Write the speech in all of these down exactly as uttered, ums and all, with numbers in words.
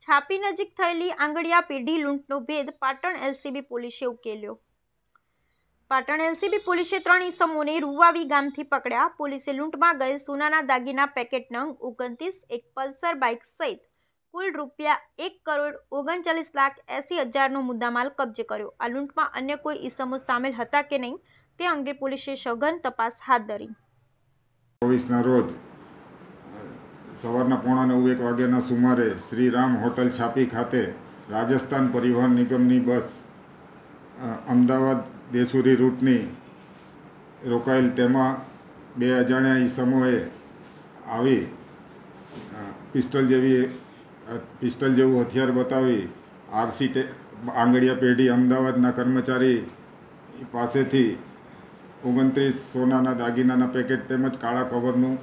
છાપી નજીક થયેલી આંગડિયા પેઢી લૂંટનો ભેદ પાટણ એલસીબી પોલીસે ઉકેલ્યો. પાટણ એલસીબી પોલીસે ત્રણ ઈસમોને રૂવાવી ગામથી પકડ્યા. પોલીસે લૂંટમાં ગયેલ સોનાના દાગીના પેકેટ નંગ ઓગણત્રીસ, એક પલ્સર બાઇક સહિત કુલ રૂપિયા એક કરોડ ઓગણચાલીસ લાખ એસી હજારનો મુદ્દામાલ કબજે કર્યો. આ લૂંટમાં અન્ય કોઈ ઈસમો સામેલ હતા કે નહીં તે અંગે પોલીસે સઘન તપાસ હાથ ધરી. ચોવીસના રોજ સવારના પોણા નવ એક વાગ્યાના સુમારે શ્રીરામ હોટલ છાપી ખાતે રાજસ્થાન પરિવહન નિગમની બસ અમદાવાદ દેસુરી રૂટની રોકાયેલ. તેમાં બે અજાણ્યા ઈસમોએ આવી પિસ્ટલ જેવી પિસ્ટલ જેવું હથિયાર બતાવી આરસી ટે આંગડિયા પેઢી અમદાવાદના કર્મચારી પાસેથી ઓગણત્રીસ સોનાના દાગીનાના પેકેટ તેમજ કાળા કવરનું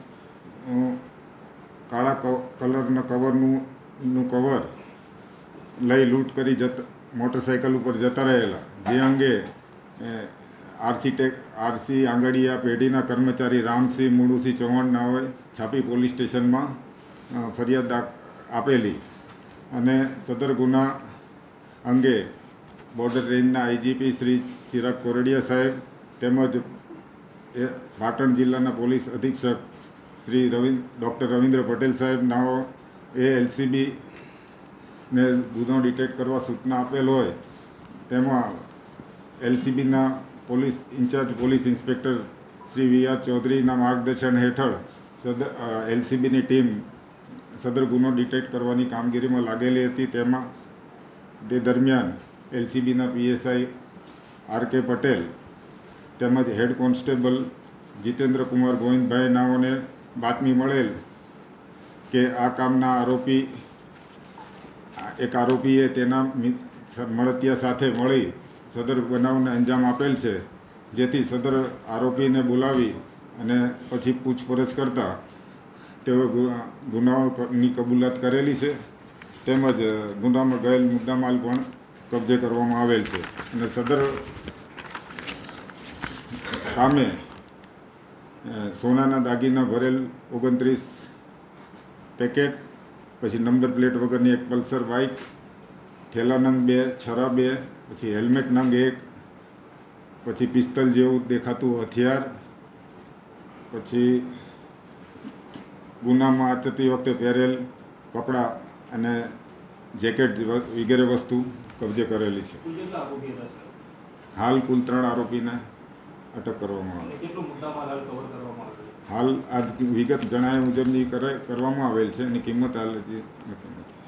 કાળા કલરના કવરનું નું કવર લઈ લૂંટ કરી જતા મોટરસાઇકલ ઉપર જતા રહેલા. જે અંગે આરસી ટેક આરસી આંગડિયા પેઢીના કર્મચારી રામસિંહ મુળુસિંહ ચૌહાણ નાઓએ છાપી પોલીસ સ્ટેશનમાં ફરિયાદ આપેલી અને સદર ગુના અંગે બોર્ડર રેન્જના આઈજીપી શ્રી ચિરાગ કોરડિયા સાહેબ તેમજ એ પાટણ જિલ્લાના પોલીસ અધિક્ષક શ્રી રવિન્દ્ર ડૉક્ટર રવિન્દ્ર પટેલ સાહેબ નાઓ એ એલસીબીને ગુનો ડિટેક્ટ કરવા સૂચના આપેલ હોય તેમાં એલસીબીના police in-charge police inspector Shri V R ચૌધરીના માર્ગદર્શન હેઠળ સદર એલસીબીની ટીમ સદર ગુનો ડિટેક્ટ કરવાની કામગીરીમાં લાગેલી હતી. તેમાં તે દરમિયાન એલસીબીના પીએસઆઈ આર કે પટેલ તેમજ હેડ કોન્સ્ટેબલ જીતેન્દ્ર કુમાર ગોવિંદભાઈ નાઓને બાતમી મળેલ કે આ કામના આરોપી એક આરોપીએ તેના મળતિયા સાથે મળી સદર બનાવને અંજામ આપેલ છે. જેથી સદર આરોપીને બોલાવી અને પછી પૂછપરછ કરતા તેઓ ગુનાની કબૂલાત કરેલી છે. તેમજ ગુનામાં ગયેલ મુદ્દામાલ પણ કબજે કરવામાં આવેલ છે અને સદર કામે સોનાના દાગીના ભરેલ ઓગણત્રીસ પેકેટ, પછી નંબર પ્લેટ વગરની એક પલ્સર બાઇક, થેલા નંગ બે, છરા બે, પછી હેલ્મેટ નંગ એક, પછી પિસ્તલ જેવું દેખાતું હથિયાર, પછી ગુનામાં આચરતી વખતે પહેરેલ કપડાં અને જેકેટ વગેરે વસ્તુ કબજે કરેલી છે. હાલ કુલ ત્રણ આરોપીને અટક કરવામાં આવે. હાલ આ વિગત જણાવ્યા મુજબની કરવામાં આવેલ છે. એની કિંમત હાલ નથી.